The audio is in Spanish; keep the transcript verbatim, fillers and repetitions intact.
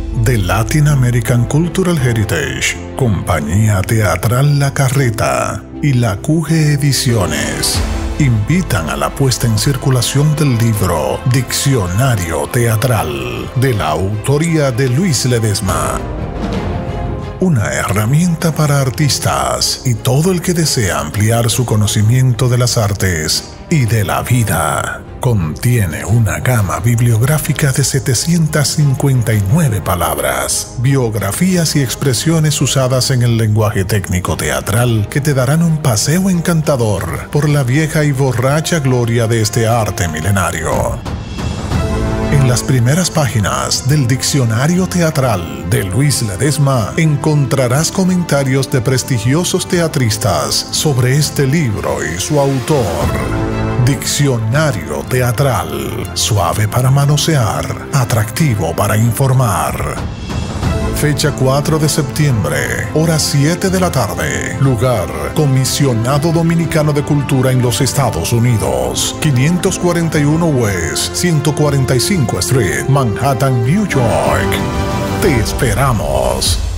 The Latin American Cultural Heritage, Compañía Teatral La Carreta y la Q G Ediciones invitan a la puesta en circulación del libro Diccionario Teatral, de la autoría de Luis Ledesma. Una herramienta para artistas y todo el que desea ampliar su conocimiento de las artes y de la vida. Contiene una gama bibliográfica de setecientas cincuenta y nueve palabras, biografías y expresiones usadas en el lenguaje técnico teatral que te darán un paseo encantador por la vieja y borracha gloria de este arte milenario. En las primeras páginas del Diccionario Teatral de Luis Ledesma encontrarás comentarios de prestigiosos teatristas sobre este libro y su autor. Diccionario Teatral, suave para manosear, atractivo para informar. Fecha cuatro de septiembre, hora siete de la tarde. Lugar, Comisionado Dominicano de Cultura en los Estados Unidos. quinientos cuarenta y uno West, ciento cuarenta y cinco Street, Manhattan, New York. Te esperamos.